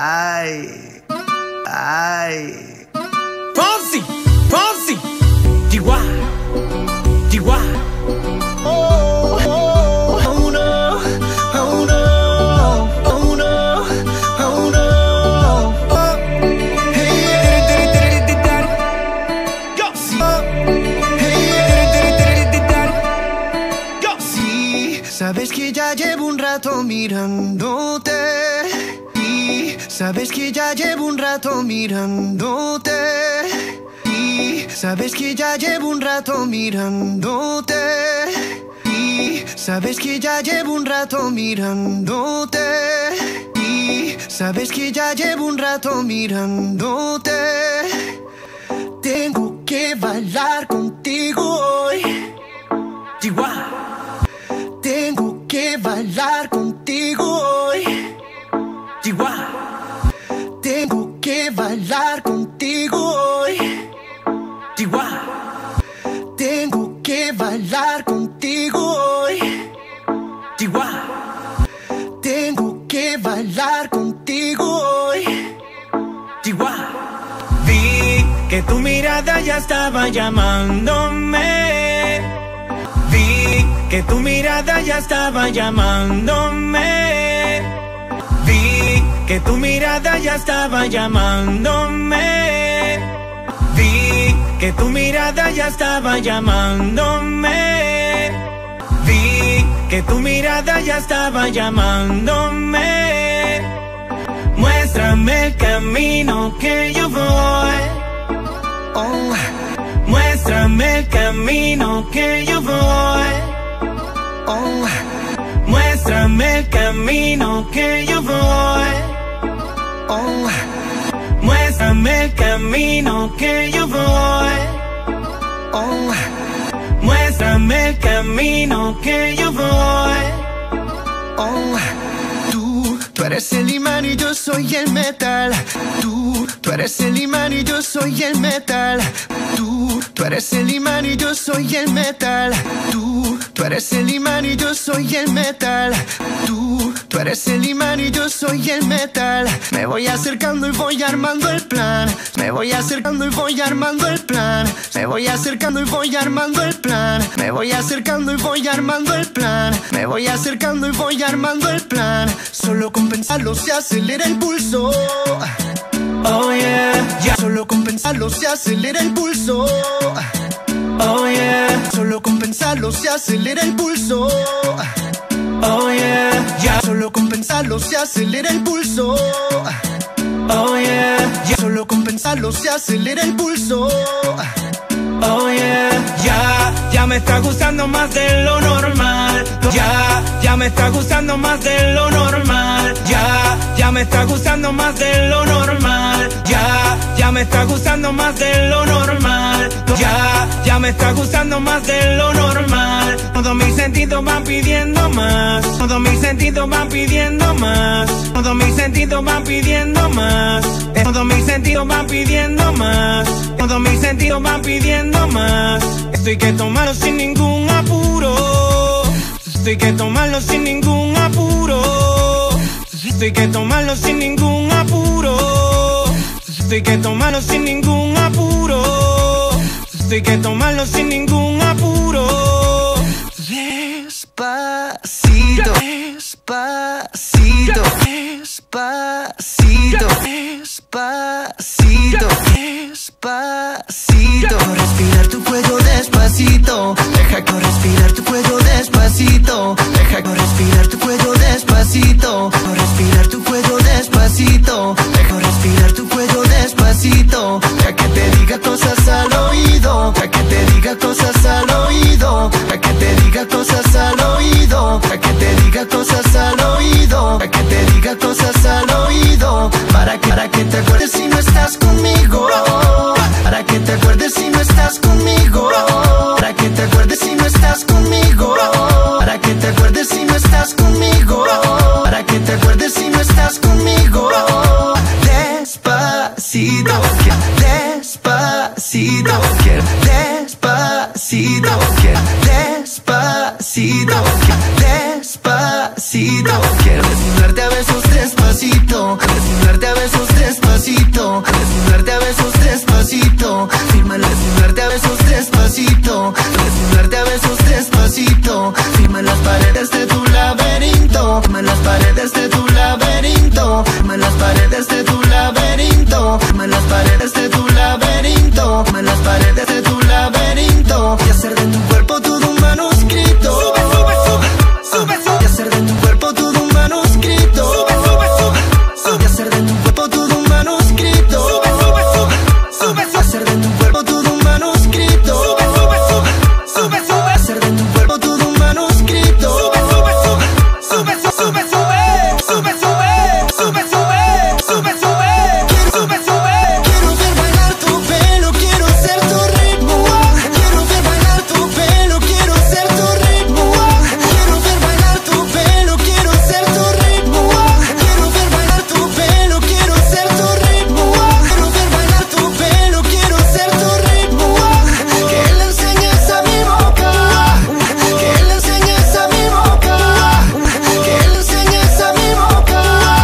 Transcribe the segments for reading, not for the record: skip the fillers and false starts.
Ay, ay. Fonsi, Fonsi, Chihuahua, Chihuahua. Oh, oh, oh no, oh no, oh no, oh no. Oh. Hey, yo sí. Hey, yo sí. Sabes que ya llevo un rato mirándote. Y sabes que ya llevo un rato mirándote. Y sabes que ya llevo un rato mirándote. Y sabes que ya llevo un rato mirándote. Y sabes que ya llevo un rato mirándote. Tengo que bailar contigo hoy, Chihuahua, tengo que bailar contigo hoy, Chihuahua, tengo que bailar contigo hoy, Chihuahua, tengo que bailar contigo hoy, Chihuahua, tengo que bailar contigo hoy, Chihuahua. Vi que tu mirada ya estaba llamándome. Vi que tu mirada ya estaba llamándome. Vi que tu mirada ya estaba llamándome. Vi que tu mirada ya estaba llamándome. Vi que tu mirada ya estaba llamándome. Muéstrame el camino que yo voy. oh, Muéstrame el camino que yo voy. oh, Muéstrame el camino que yo voy. oh, Muéstrame el camino que yo voy. oh, Muéstrame el camino que yo voy. oh. Tú eres el imán y yo soy el metal. Tú eres el imán y yo soy el metal. Tú eres el imán y yo soy el metal. Tú eres el imán y yo soy el metal. Tú eres el imán y yo soy el metal. Me voy acercando y voy armando el plan. Me voy acercando y voy armando el plan. Me voy acercando y voy armando el plan. Me voy acercando y voy armando el plan. Me voy acercando y voy armando el plan. Solo con pensarlo se acelera el pulso. Oh yeah, Ya solo con pensarlo se acelera el pulso. oh yeah, Solo con pensarlo se acelera el pulso. oh yeah, Ya solo con pensarlo se acelera el pulso. oh yeah, Ya solo con pensarlo se acelera el pulso. oh yeah. Ya me está gustando más de lo normal. Ya me está gustando más de lo normal. Ya me está gustando más de lo normal. Ya me está gustando más de lo normal. Ya me está gustando más de lo normal. Todos mis sentidos van pidiendo más. Todos mis sentidos van pidiendo más. Todos mis sentidos van pidiendo más. Todos mis sentidos van pidiendo más. Todos mis sentidos van pidiendo más. Esto hay que tomarlo sin ningún apuro. Esto hay que tomarlo sin ningún apuro. Esto hay que tomarlo sin ningún apuro. Esto hay que tomarlo sin ningún apuro. Esto hay que tomarlo sin ningún apuro. Despacito, despacito, despacito, despacito, despacito. Respirar tu cuello despacito. Deja que respirar tu cuello despacito. Deja que respirar tu cuello despacito. Respirar tu cuello despacito. Deja respirar tu cuello despacito. Deja que te diga cosas al oído. Deja que te diga cosas al oído. Deja que te diga cosas al oído. Deja que te diga cosas al oído. Deja que te diga cosas al oído. Para que te acuerdes si no estás conmigo. Para que te acuerdes si no estás conmigo. Para que te acuerdes si no estás conmigo. Para que te acuerdes si no estás conmigo. Para que te acuerdes si no estás conmigo. Despacito, despacito, despacito, despacito, despacito. Quiero desnudarte a besos despacito. despacito, desnudarte a besos despacito, desnudarte a besos despacito, firma desnudarte a besos despacito, desnudarte a besos despacito, firma las paredes de tu laberinto, firma las paredes de tu laberinto, firma las paredes de tu laberinto, firma las paredes de tu laberinto, firma las paredes de tu laberinto, y hacer de tu cuerpo todo un manuscrito. Sube, sube, sube, sube, sube. Y hacer de tu cuerpo todo un manuscrito. Sube, sube, sube, sube. Y hacer de tu cuerpo todo un manuscrito. Sube, sube, sube, sube, Y hacer de tu cuerpo todo un manuscrito. sube, sube, sube, sube, sube. Hacer de tu cuerpo todo un manuscrito. Sube, sube, sube, sube, sube, sube, sube, sube, sube, sube, sube, sube. Sube, sube. Quiero ver bailar tu pelo, quiero ser tu ritmo. Quiero ver bailar tu pelo, quiero ser tu ritmo. Quiero ver bailar tu pelo, quiero ser tu ritmo. Quiero ver bailar tu pelo, quiero ser tu ritmo. Quiero ver bailar tu pelo, quiero ser tu ritmo. Que le enseñes a mi boca, que le enseñes a mi boca, que le enseñes a mi boca,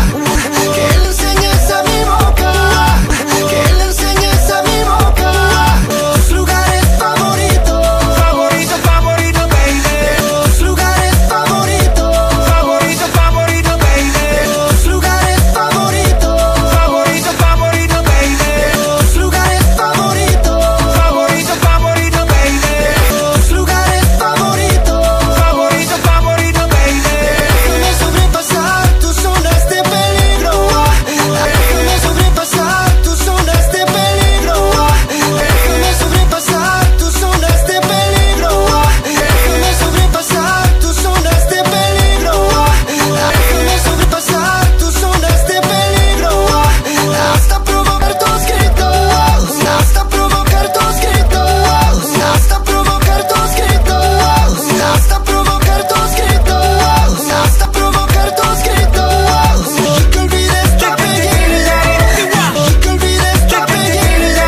que le enseñes a mi boca, que le enseñes a mi boca tus lugares favoritos, Favorito, favorito, baby. tus lugares favoritos, Favorito, favorito, baby. tus lugares favoritos, Favorito, favorito, baby. tus lugares favoritos, Favorito, favorito, baby. tus lugares favoritos. Favorito, favorito, baby. Déjame sobrepasar tus zonas de peligro. Déjame sobrepasar tus zonas de peligro. Déjame sobrepasar tus zonas de peligro. Déjame sobrepasar tus zonas de peligro. Déjame sobrepasar tus zonas de peligro. Hasta provocar tus gritos. Hasta provocar tus gritos. Hasta provocar tus gritos. Hasta provocar tus gritos. Hasta provocar tus gritos. Y que olvides tu apellido. Y que olvides tu apellido.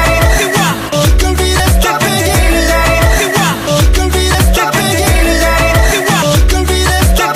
Y que olvides tu apellido. Y que olvides tu apellido. Y que olvides tu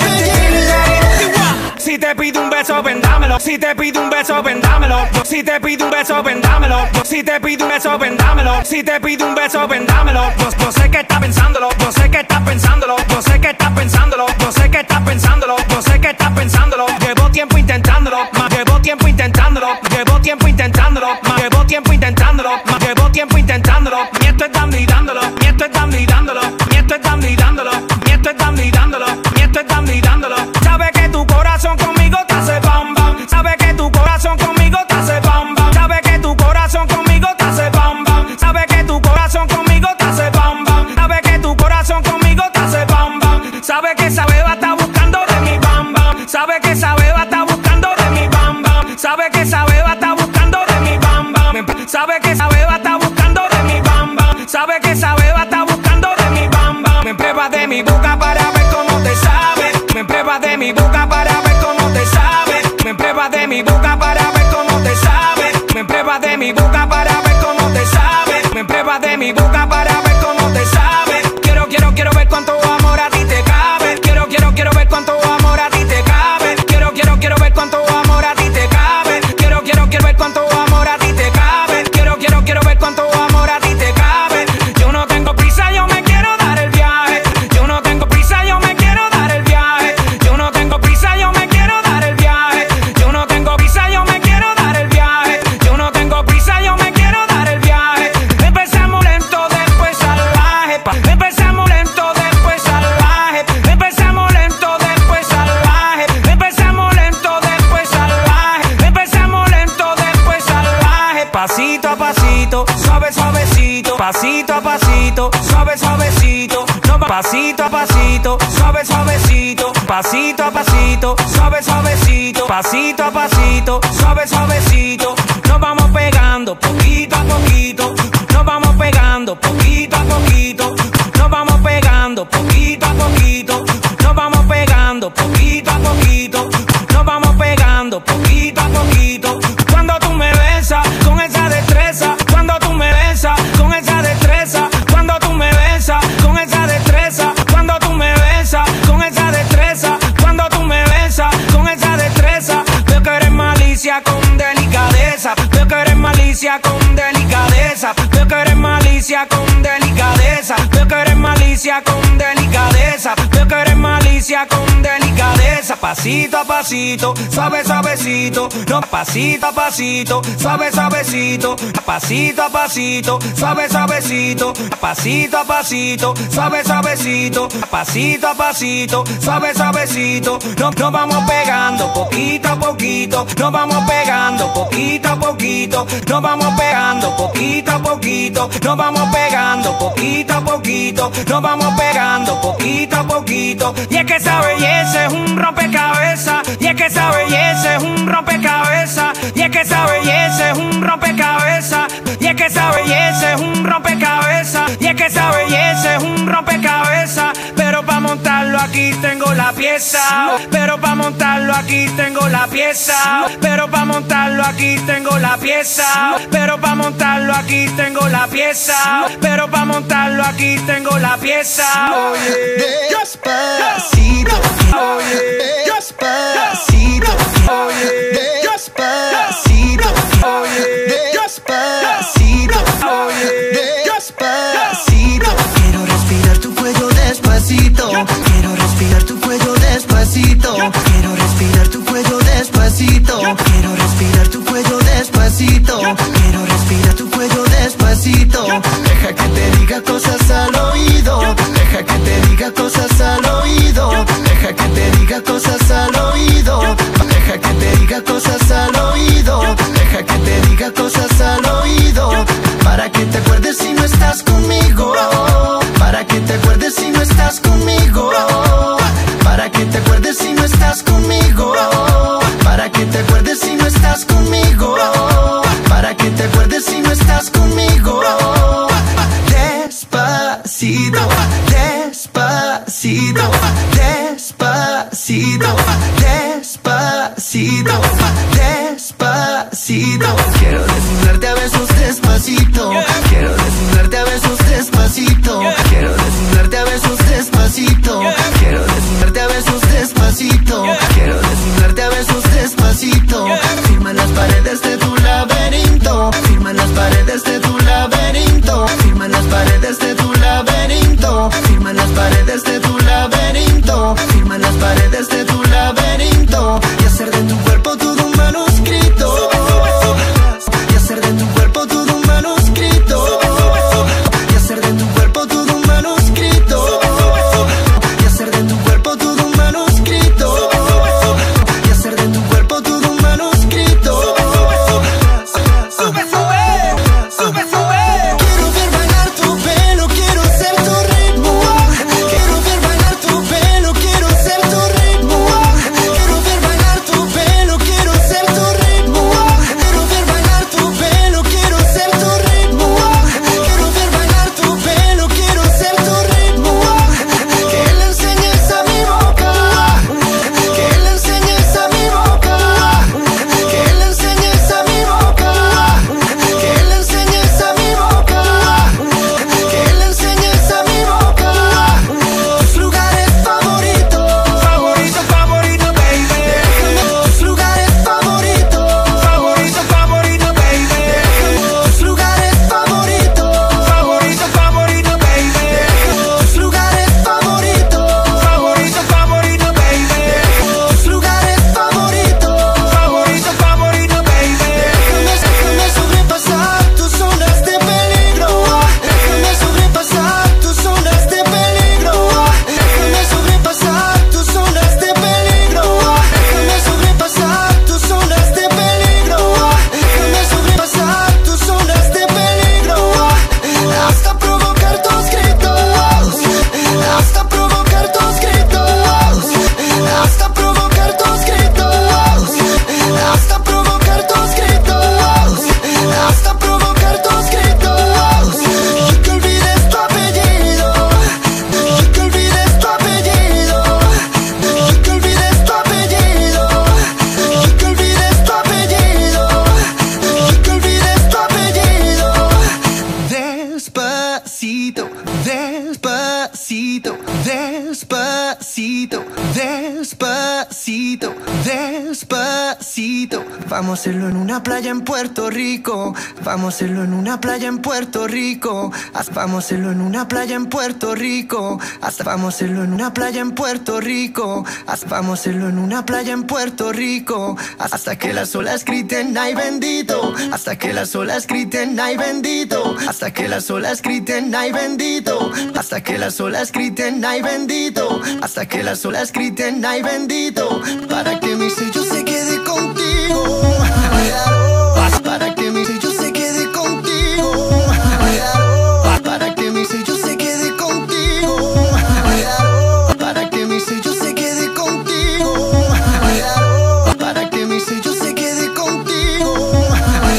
apellido. Si te pido un beso, vendámelo. Si te pido un beso, vendámelo. Si te pido un beso, vendámelo. Si te pido un beso, vendámelo. Si te pido un beso, vendámelo. Yo sé que estás pensándolo. Yo sé que estás pensándolo. Yo sé que estás pensándolo. Yo sé que estás pensándolo. Yo sé que estás pensándolo. Llevo tiempo intentándolo. Llevo tiempo intentándolo. Llevo tiempo intentándolo. Llevo tiempo intentándolo. Llevo tiempo intentándolo. Y esto es dando y dándolo. Y esto es dando y dándolo. Y esto es dando y dándolo. Y esto es dando y dándolo. Y esto es dando y dándolo. Sabe que tu corazón conmigo te hace bam bam. Sabe que tu corazón conmigo te hace bam bam. Sabe que tu corazón conmigo te hace bam bam. Sabe que tu corazón conmigo te hace bam bam. Sabe que tu corazón conmigo te hace bam bam. Sabe que esa beba está buscando de mi bam bam. Sabe que esa beba está buscando de mi bam bam. Sabe que esa beba está buscando de mi bam bam. Sabe que esa beba está buscando de mi bam bam. Sabe que esa beba está buscando de mi bam bam. Me prueba de mi boca para ver cómo te sabe. Me prueba de mi boca para ver cómo te sabe. Me prueba de mi boca para ver cómo te sabe. Me prueba de mi boca para ver cómo te sabe. Me prueba de mi boca para ver cómo te sabe. Quiero ver cuánto amor a ti te cabe. Quiero ver cuánto amor a ti te cabe. Quiero ver cuánto amor a ti te cabe. Quiero ver cuánto amor a ti te cabe. Quiero ver cuánto amor a ti te cabe. Yo no tengo prisa, yo me quiero dar el viaje. Yo no tengo prisa, yo me quiero dar el viaje. Yo no tengo prisa, yo me quiero dar el viaje. Yo no tengo prisa, yo me quiero dar el viaje. Yo no tengo prisa, yo me quiero dar el viaje. Empezamos lento, después salvaje. Empezamos lento, después salvaje. Empezamos lento, después salvaje. Empezamos lento, después salvaje. Empezamos lento, después salvaje. Pasito a pasito, suave suavecito. Pasito a pasito, suave suavecito. No, pasito a pasito, suave suavecito. Pasito a pasito, suave suavecito. Pasito a pasito, suave suavecito. Nos vamos pegando poquito a poquito. Nos vamos pegando poquito a poquito. Nos vamos pegando poquito a poquito. Nos vamos pegando poquito a poquito. Nos vamos pegando poquito a poquito. Cuando tú me besas con esa destreza. Cuando tú me besas con esa destreza. Cuando tú me besas con esa destreza. Cuando tú me besas con esa destreza. Cuando tú me besas con esa destreza. Veo que eres más malicia con delicadeza. Veo que eres malicia con delicadeza. Veo que eres malicia con delicadeza. Pasito a pasito, suave suavecito. No, pasito a pasito, suave suavecito. Pasito a pasito, suave suavecito. Pasito a pasito, suave suavecito. Pasito a pasito, suave suavecito. Nos vamos pegando poquito a poquito. Nos vamos pegando poquito a poquito. Nos vamos pegando poquito a poquito. Nos vamos pegando poquito a poquito. Nos vamos pegando poquito a poquito. Y es que esa belleza es un rompecabezas. Y es que esa belleza es un rompecabezas. Y es que esa belleza es un rompecabezas. Y es que esa belleza es un rompecabezas. Y es que esa belleza es un rompecabezas. Pero para montarlo aquí tengo la pieza. Pero para montarlo aquí tengo la pieza. Pero para montarlo aquí tengo la pieza. Pero para montarlo aquí tengo la pieza. Pero para montarlo aquí tengo la pieza. Despacito, despacito, despacito, despacito, despacito. Quiero respirar tu cuello despacito. Quiero respirar tu cuello despacito. Quiero respirar tu cuello despacito. Quiero respirar tu cuello despacito. Quiero respirar tu cuello despacito. Deja que te diga cosas al oído. Deja que te diga cosas al oído. Deja que te diga cosas al oído. Deja que te diga cosas al oído. Deja que te diga cosas al oído. Para que te acuerdes si no estás conmigo. Para que te acuerdes si no estás conmigo. Para que te acuerdes si no estás conmigo. Para que te acuerdes si no estás conmigo. Para que te acuerdes si no estás conmigo. Despacito, despacito, despacito, despacito, despacito. Quiero desnudarte a besos despacito. Quiero desnudarte a besos despacito. Quiero desnudarte a besos despacito. Quiero desnudarte a besos despacito. Quiero desnudarte a besos despacito. Firma las paredes de tu laberinto. Firma las paredes de tu laberinto. Firma las paredes de tu laberinto. Firma las paredes de tu laberinto. Firma las paredes de tu laberinto. Despacito, despacito, despacito, despacito, despacito. Vamos a hacerlo en una playa en Puerto Rico. Vamos a hacerlo en una playa en Puerto Rico. Vamos a hacerlo en una playa en Puerto Rico. Vamos a hacerlo en una playa en Puerto Rico. Vamos a hacerlo en una playa en Puerto Rico. Hasta que las olas griten ay bendito. Hasta que las olas griten ay bendito. Hasta que las olas griten ay bendito. Hasta que las olas griten ay bendito. Hasta que las olas griten ay bendito. Para que mi sello se quede contigo. Para que mi sello se quede contigo. Para que mi sello se quede contigo. Para que mi sello se quede contigo. Para que mi sello se quede contigo.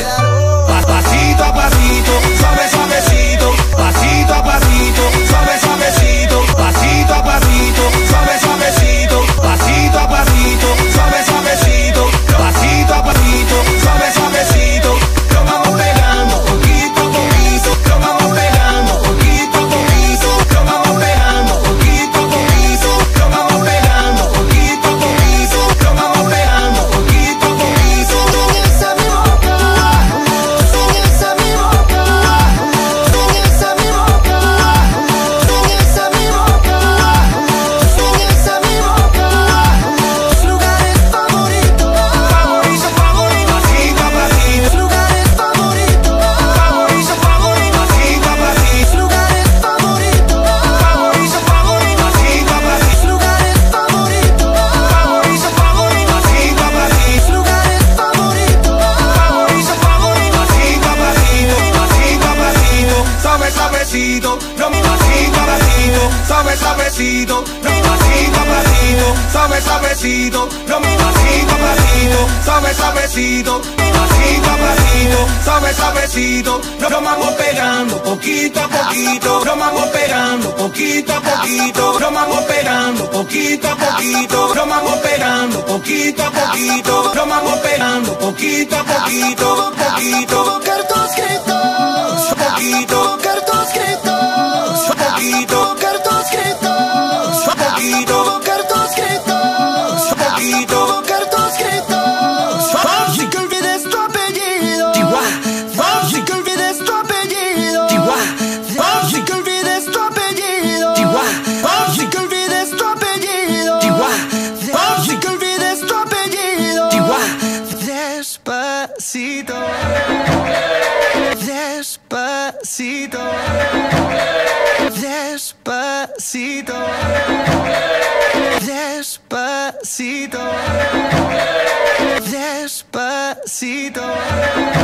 Pasito a pasito, suave suavecito. Pasito a pasito, suave suavecito. Pasito a pasito, suave suavecito. Pasito a pasito, suave suavecito. Pasito a pasito, suave suavecito. Lo vamos pegando poquito a poquito. Lo vamos pegando poquito a poquito. Lo vamos pegando poquito a poquito. Lo vamos pegando poquito a poquito. Lo vamos pegando poquito a poquito. Esa mi boca, esa mi boca, esa mi boca, esa mi boca, esa mi boca. Lugares favoritos, Favorito, favorito, pasito a pasito. lugares favoritos, Favorito, favorito, pasito a pasito. lugares favoritos, Favorito, favorito, pasito a pasito. lugares favoritos, Favorito, favorito, pasito a pasito. lugares favoritos. Favorito, favorito, pasito a pasito. Pasito a pasito, suave suavecito. Lo mi pasito a pasito, suave suavecito. Lo mi pasito a pasito, suave suavecito. Lo mi pasito a pasito, suave suavecito. Mi pasito a pasito, suave suavecito. Lo vamos pegando poquito a poquito. Lo vamos pegando poquito a poquito. Lo vamos pegando poquito a poquito. Lo vamos pegando poquito a poquito. Lo vamos pegando poquito a poquito. Poquito, Cartos escritos, poquito, cartos escritos, poquito, cartos escritos, poquito, cartos escritos, poquito. cartos escritos. Fonsi, que olvides tu apellido. Fonsi, que olvides tu apellido. Fonsi, que olvides tu apellido. Fonsi, que olvides tu apellido. Fonsi, que olvides tu apellido. Despacito, despacito, despacito, despacito, despacito.